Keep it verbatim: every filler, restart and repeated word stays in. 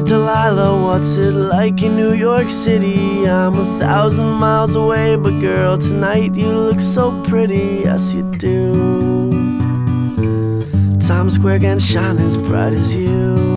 Delilah, what's it like in New York City? I'm a thousand miles away, but girl, tonight you look so pretty, yes you do. Times Square can shine as bright as you.